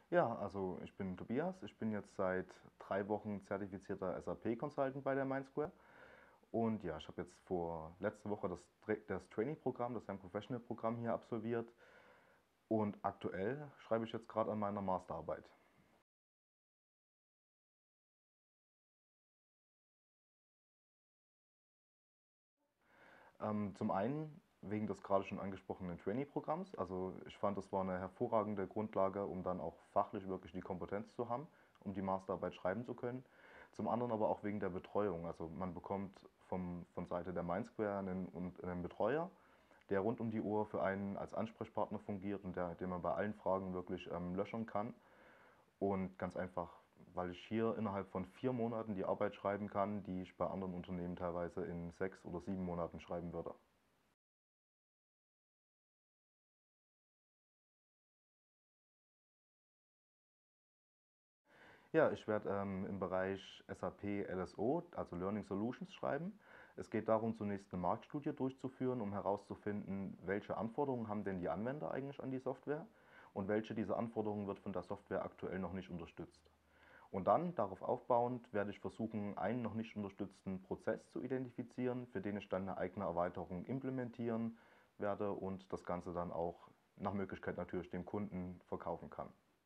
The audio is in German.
Ja, also ich bin Tobias. Ich bin jetzt seit 3 Wochen zertifizierter SAP-Consultant bei der Mindsquare. Und ja, ich habe jetzt vor letzte Woche das Trainee-Programm, das Young Professional-Programm hier absolviert. Und aktuell schreibe ich jetzt gerade an meiner Masterarbeit. Zum einen wegen des gerade schon angesprochenen Trainee-Programms. Also ich fand, das war eine hervorragende Grundlage, um dann auch fachlich wirklich die Kompetenz zu haben, um die Masterarbeit schreiben zu können. Zum anderen aber auch wegen der Betreuung. Also man bekommt von Seite der Mindsquare einen Betreuer, der rund um die Uhr für einen als Ansprechpartner fungiert und den man bei allen Fragen wirklich löchern kann. Und ganz einfach, weil ich hier innerhalb von 4 Monaten die Arbeit schreiben kann, die ich bei anderen Unternehmen teilweise in 6 oder 7 Monaten schreiben würde. Ja, ich werde im Bereich SAP LSO, also Learning Solutions, schreiben. Es geht darum, zunächst eine Marktstudie durchzuführen, um herauszufinden, welche Anforderungen haben denn die Anwender eigentlich an die Software und welche dieser Anforderungen wird von der Software aktuell noch nicht unterstützt. Und dann, darauf aufbauend, werde ich versuchen, einen noch nicht unterstützten Prozess zu identifizieren, für den ich dann eine eigene Erweiterung implementieren werde und das Ganze dann auch nach Möglichkeit natürlich dem Kunden verkaufen kann.